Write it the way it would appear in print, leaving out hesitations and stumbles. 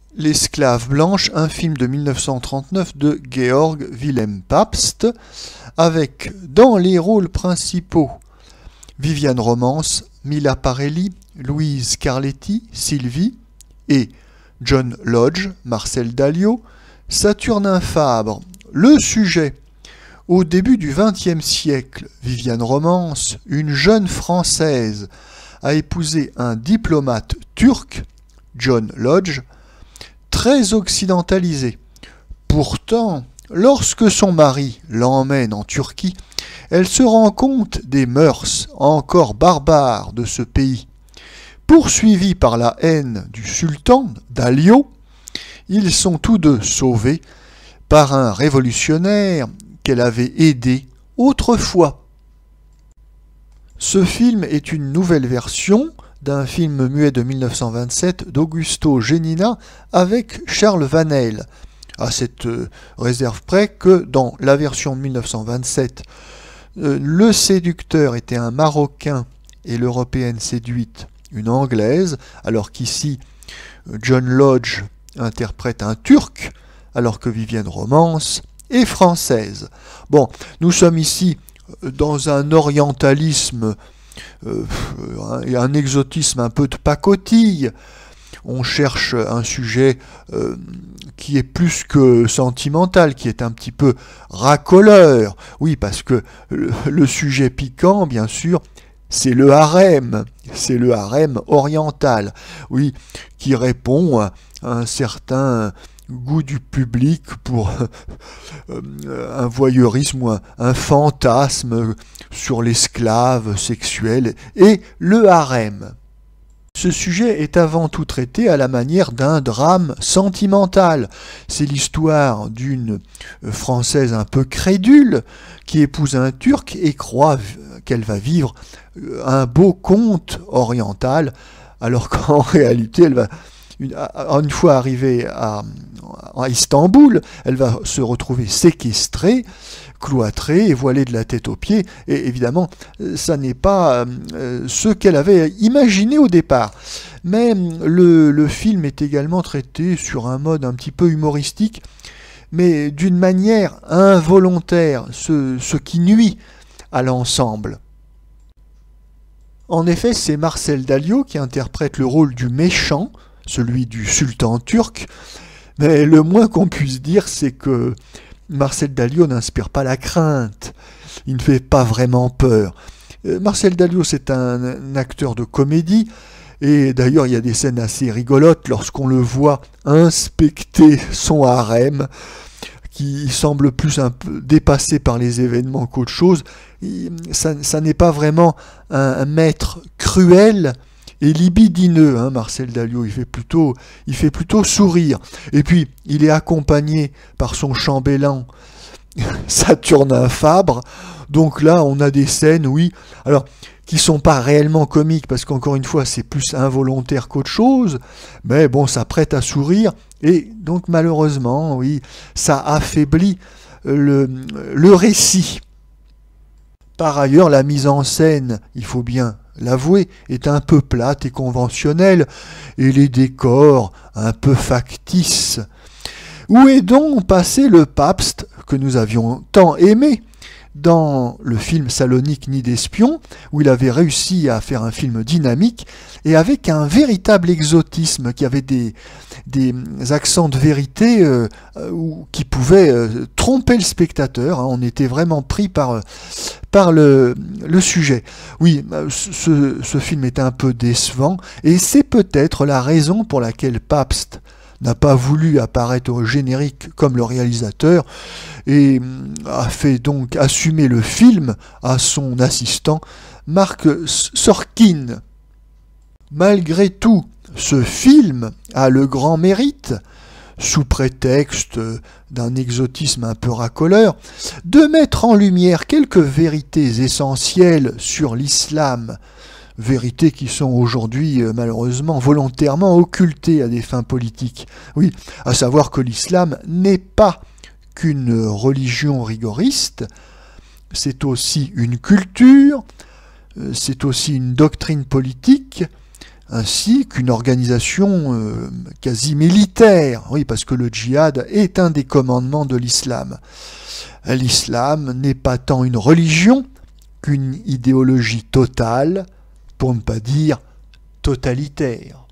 L'esclave blanche, un film de 1939 de Georg Wilhelm Pabst, avec dans les rôles principaux Viviane Romance, Mila Parelli, Louise Carletti, Sylvie et John Lodge, Marcel Dalliot, Saturnin Fabre. Le sujet: au début du XXe siècle, Viviane Romance, une jeune Française, a épousé un diplomate turc, John Lodge, très occidentalisé. Pourtant, lorsque son mari l'emmène en Turquie, elle se rend compte des mœurs encore barbares de ce pays. Poursuivis par la haine du sultan Dalliot, ils sont tous deux sauvés par un révolutionnaire qu'elle avait aidé autrefois. Ce film est une nouvelle version d'un film muet de 1927 d'Augusto Genina avec Charles Vanel, à cette réserve près que dans la version de 1927, le séducteur était un Marocain et l'Européenne séduite une Anglaise, alors qu'ici John Lodge interprète un Turc, alors que Viviane Romance est française. Bon, nous sommes ici dans un orientalisme et un exotisme un peu de pacotille. On cherche un sujet qui est plus que sentimental, qui est un petit peu racoleur. Oui, parce que le sujet piquant, bien sûr, c'est le harem oriental, oui, qui répond à un certain goût du public pour un voyeurisme ou un fantasme sur l'esclave sexuel et le harem. Ce sujet est avant tout traité à la manière d'un drame sentimental. C'est l'histoire d'une Française un peu crédule qui épouse un Turc et croit qu'elle va vivre un beau conte oriental, alors qu'en réalité, elle va, une fois arrivée à Istanbul, elle va se retrouver séquestrée, cloîtrée et voilée de la tête aux pieds. Et évidemment, ça n'est pas ce qu'elle avait imaginé au départ. Mais le film est également traité sur un mode un petit peu humoristique, mais d'une manière involontaire, ce qui nuit à l'ensemble. En effet, c'est Marcel Dalliot qui interprète le rôle du méchant, celui du sultan turc, mais le moins qu'on puisse dire, c'est que Marcel Dalliot n'inspire pas la crainte, il ne fait pas vraiment peur. Marcel Dalliot, c'est un acteur de comédie, et d'ailleurs il y a des scènes assez rigolotes lorsqu'on le voit inspecter son harem, qui semble plus un peu dépassé par les événements qu'autre chose. Ça n'est pas vraiment un maître cruel et libidineux, hein, Marcel Dalliot, il fait plutôt sourire. Et puis, il est accompagné par son chambellan, Saturnin Fabre. Donc là, on a des scènes, oui, alors qui sont pas réellement comiques, parce qu'encore une fois, c'est plus involontaire qu'autre chose, mais bon, ça prête à sourire, et donc malheureusement, oui, ça affaiblit le récit. Par ailleurs, la mise en scène, il faut bien l'avouer, est un peu plate et conventionnelle, et les décors un peu factices. Où est donc passé le Pabst que nous avions tant aimé dans le film Salonique Nid d'espions, où il avait réussi à faire un film dynamique et avec un véritable exotisme, qui avait des accents de vérité qui pouvaient tromper le spectateur, hein. On était vraiment pris par le sujet. Oui, ce film est un peu décevant, et c'est peut-être la raison pour laquelle Pabst n'a pas voulu apparaître au générique comme le réalisateur et a fait donc assumer le film à son assistant Marc Sorkin. Malgré tout, ce film a le grand mérite, sous prétexte d'un exotisme un peu racoleur, de mettre en lumière quelques vérités essentielles sur l'islam, vérités qui sont aujourd'hui malheureusement volontairement occultées à des fins politiques. Oui, à savoir que l'islam n'est pas qu'une religion rigoriste, c'est aussi une culture, c'est aussi une doctrine politique, ainsi qu'une organisation quasi militaire. Oui, parce que le djihad est un des commandements de l'islam. L'islam n'est pas tant une religion qu'une idéologie totale, pour ne pas dire totalitaire.